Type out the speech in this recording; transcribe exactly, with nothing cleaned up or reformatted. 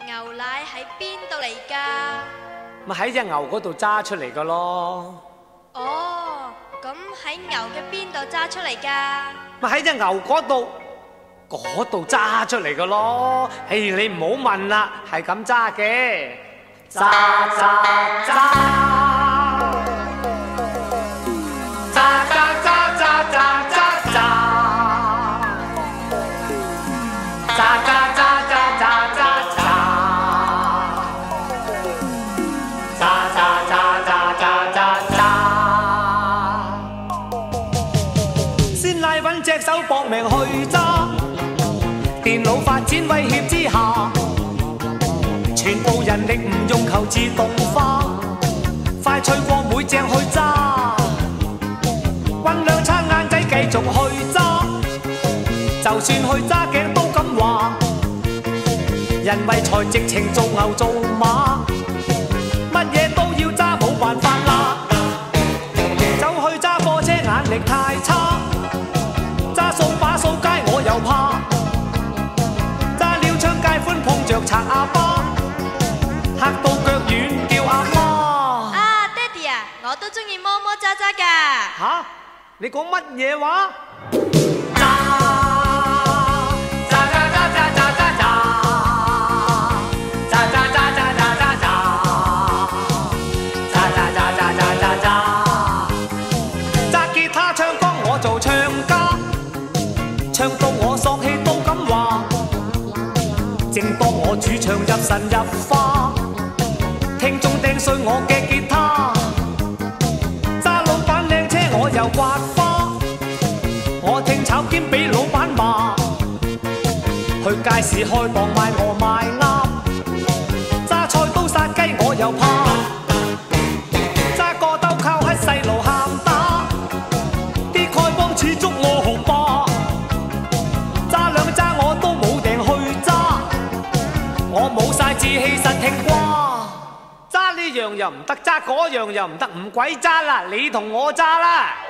牛奶喺邊度嚟㗎？ 咪喺只牛嗰度揸出嚟噶咯。 哦，咁喺牛嘅邊度揸出嚟㗎？ 咪喺只牛嗰度，嗰度揸出嚟噶咯。唉，你唔好問啦，係咁揸嘅，揸揸揸。 隻手搏命去揸，電腦發展威脅之下，全部人力唔用求自動化，快脆過每隻去揸，運兩餐晏仔繼續去揸，就算去揸頸都咁話，人為財直情做牛做馬，乜嘢都要揸冇辦法啦，走去揸貨車眼力太差。 揸掃把掃街我又怕，揸了槍街寬碰着賊阿爸，嚇到腳軟叫阿媽。 啊，爹哋啊，我都中意摸摸揸揸㗎。 吓？你講乜嘢話？唱到我索氣都咁話，正當我主唱入神入化，聽眾掟碎我嘅吉他，揸老闆靚車我又刮花，我聽炒兼俾老闆罵，去街市開檔賣鵝賣鴨，揸菜刀殺雞我又怕，揸個兜靠喺細路喊打，啲丐幫似捉我紅霸。 我冇晒志氣實聽瓜，揸呢樣又唔得，揸嗰樣又唔得，唔鬼揸啦！你同我揸啦！